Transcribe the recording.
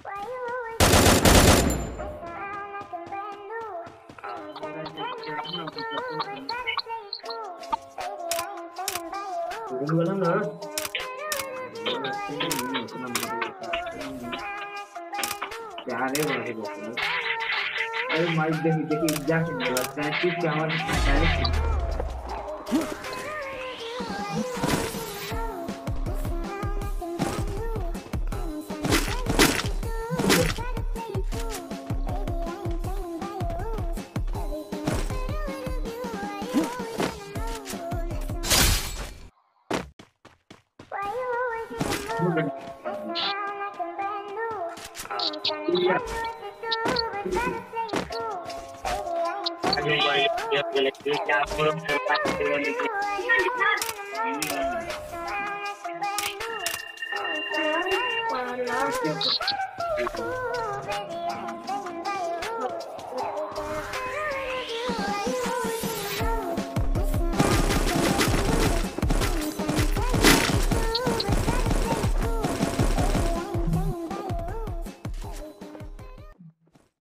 Dua lang na. Jangan masih bosan. Ayo main jadi jangan buat nanti jangan cari.